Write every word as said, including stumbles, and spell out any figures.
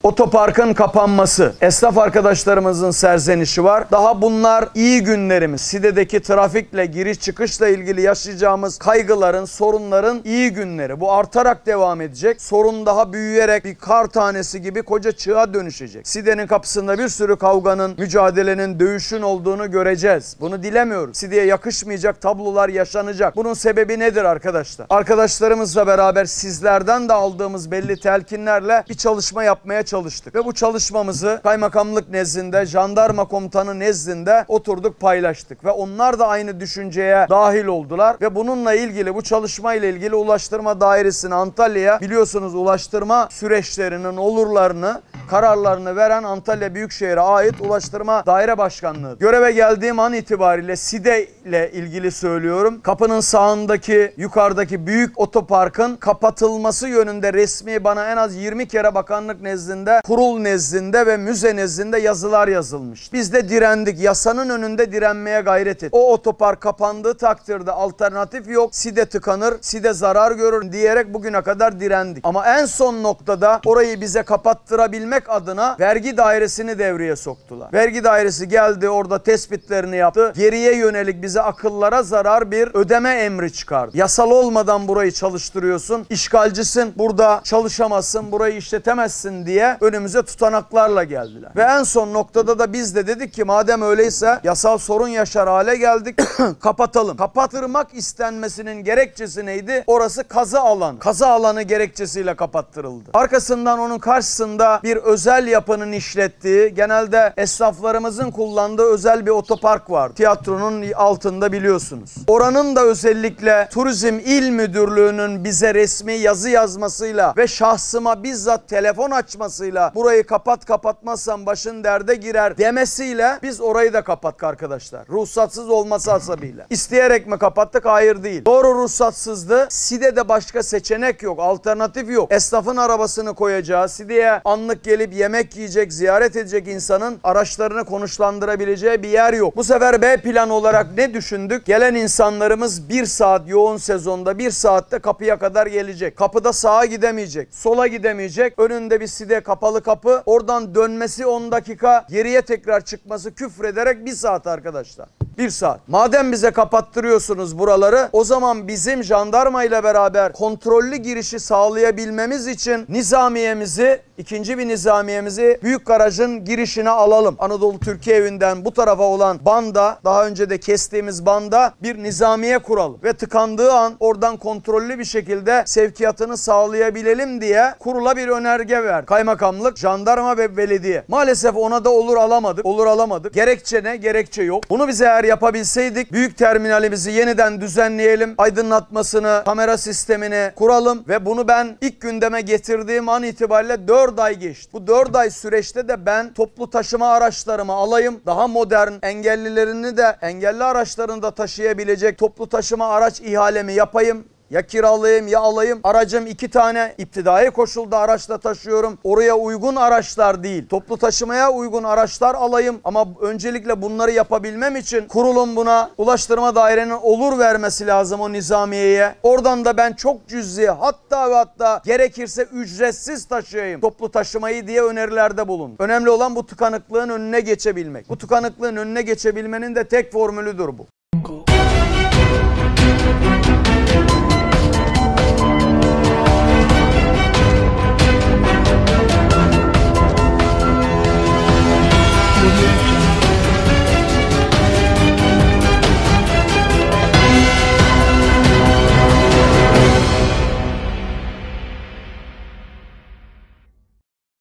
Otoparkın kapanması, esnaf arkadaşlarımızın serzenişi var. Daha bunlar iyi günlerimiz. SİDE'deki trafikle, giriş çıkışla ilgili yaşayacağımız kaygıların, sorunların iyi günleri. Bu artarak devam edecek. Sorun daha büyüyerek bir kar tanesi gibi koca çığa dönüşecek. SİDE'nin kapısında bir sürü kavganın, mücadelenin, dövüşün olduğunu göreceğiz. Bunu dilemiyoruz. SİDE'ye yakışmayacak tablolar yaşanacak. Bunun sebebi nedir arkadaşlar? Arkadaşlarımızla beraber sizlerden de aldığımız belli telkinlerle bir çalışma yapmaya çalıştık. çalıştık. Ve bu çalışmamızı kaymakamlık nezdinde, jandarma komutanı nezdinde oturduk, paylaştık. Ve onlar da aynı düşünceye dahil oldular. Ve bununla ilgili, bu çalışmayla ilgili Ulaştırma Dairesi'ne, Antalya'ya, biliyorsunuz ulaştırma süreçlerinin olurlarını, kararlarını veren Antalya Büyükşehir'e ait Ulaştırma Daire Başkanlığı. Göreve geldiğim an itibariyle SİDE ile ilgili söylüyorum. Kapının sağındaki, yukarıdaki büyük otoparkın kapatılması yönünde resmi bana en az yirmi kere bakanlık nezdinde, kurul nezdinde ve müze nezdinde yazılar yazılmış. Biz de direndik. Yasanın önünde direnmeye gayret ettik. O otopark kapandığı takdirde alternatif yok. SİDE tıkanır, SİDE zarar görür diyerek bugüne kadar direndik. Ama en son noktada orayı bize kapattırabilmek adına vergi dairesini devreye soktular. Vergi dairesi geldi, orada tespitlerini yaptı. Geriye yönelik bize akıllara zarar bir ödeme emri çıkardı. Yasal olmadan burayı çalıştırıyorsun, işgalcisin, burada çalışamazsın, burayı işletemezsin diye önümüze tutanaklarla geldiler. Ve en son noktada da biz de dedik ki madem öyleyse yasal sorun yaşar hale geldik, kapatalım. Kapattırmak istenmesinin gerekçesi neydi? Orası kazı alanı. Kazı alanı gerekçesiyle kapattırıldı. Arkasından onun karşısında bir özel yapının işlettiği, genelde esnaflarımızın kullandığı özel bir otopark var. Tiyatronun altında biliyorsunuz. Oranın da özellikle Turizm İl Müdürlüğü'nün bize resmi yazı yazmasıyla ve şahsıma bizzat telefon açmasıyla burayı kapat, kapatmazsan başın derde girer demesiyle biz orayı da kapattık arkadaşlar. Ruhsatsız olması hasebiyle. İsteyerek mi kapattık? Hayır değil. Doğru, ruhsatsızdı. SİDE'de başka seçenek yok, alternatif yok. Esnafın arabasını koyacağı, SİDE'ye anlık gelip yemek yiyecek, ziyaret edecek insanın araçlarını konuşlandırabileceği bir yer yok. Bu sefer B planı olarak ne düşündük? Gelen insanlarımız bir saat yoğun sezonda bir saatte kapıya kadar gelecek. Kapıda sağa gidemeyecek, sola gidemeyecek. Önünde bir SİDE kapalı kapı. Oradan dönmesi on dakika, geriye tekrar çıkması küfrederek bir saat arkadaşlar. Bir saat. Madem bize kapattırıyorsunuz buraları, o zaman bizim jandarma ile beraber kontrollü girişi sağlayabilmemiz için nizamiyemizi, ikinci bir nizamiyemizi büyük garajın girişine alalım. Anadolu Türkiye Evi'nden bu tarafa olan banda, daha önce de kestiğimiz banda bir nizamiye kuralım. Ve tıkandığı an oradan kontrollü bir şekilde sevkiyatını sağlayabilelim diye kurula bir önerge ver. Kaymakamlık, jandarma ve belediye. Maalesef ona da olur alamadık. Olur alamadık. Gerekçe ne? Gerekçe yok. Bunu bize eğer yapabilseydik büyük terminalimizi yeniden düzenleyelim. Aydınlatmasını, kamera sistemini kuralım ve bunu ben ilk gündeme getirdiğim an itibariyle dört ay geçti. Bu dört ay süreçte de ben toplu taşıma araçlarımı alayım. Daha modern, engellilerini de, engelli araçlarını da taşıyabilecek toplu taşıma araç ihalemi yapayım. Ya kiralayayım ya alayım. Aracım iki tane iptidai koşulda araçla taşıyorum. Oraya uygun araçlar değil, toplu taşımaya uygun araçlar alayım. Ama öncelikle bunları yapabilmem için kurulun buna Ulaştırma Dairenin olur vermesi lazım o nizamiyeye. Oradan da ben çok cüzi, hatta ve hatta gerekirse ücretsiz taşıyayım toplu taşımayı diye önerilerde bulun. Önemli olan bu tıkanıklığın önüne geçebilmek. Bu tıkanıklığın önüne geçebilmenin de tek formülüdür bu. Audio Jungle.